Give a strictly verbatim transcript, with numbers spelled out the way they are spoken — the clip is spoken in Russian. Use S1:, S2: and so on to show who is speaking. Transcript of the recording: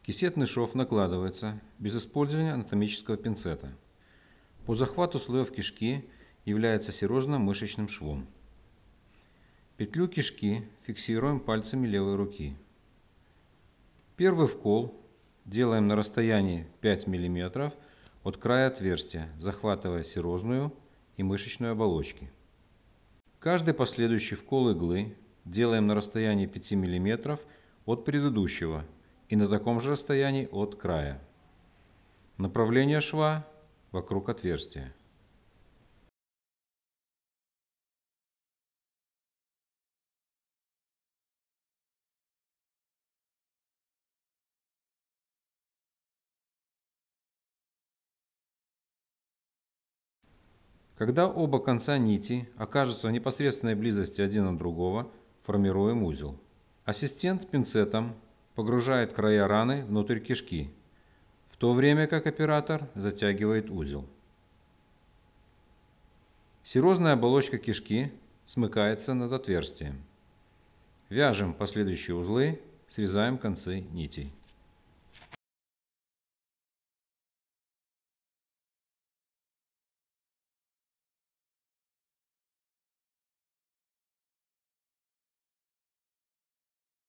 S1: Кисетный шов накладывается без использования анатомического пинцета. По захвату слоев кишки является серозно-мышечным швом. Петлю кишки фиксируем пальцами левой руки. Первый вкол делаем на расстоянии пять миллиметров от края отверстия, захватывая серозную и мышечную оболочки. Каждый последующий вкол иглы делаем на расстоянии пяти миллиметров от предыдущего и на таком же расстоянии от края. Направление шва вокруг отверстия. Когда оба конца нити окажутся в непосредственной близости один от другого, формируем узел. Ассистент пинцетом погружает края раны внутрь кишки, в то время как оператор затягивает узел. Серозная оболочка кишки смыкается над отверстием. Вяжем последующие узлы, срезаем концы нитей.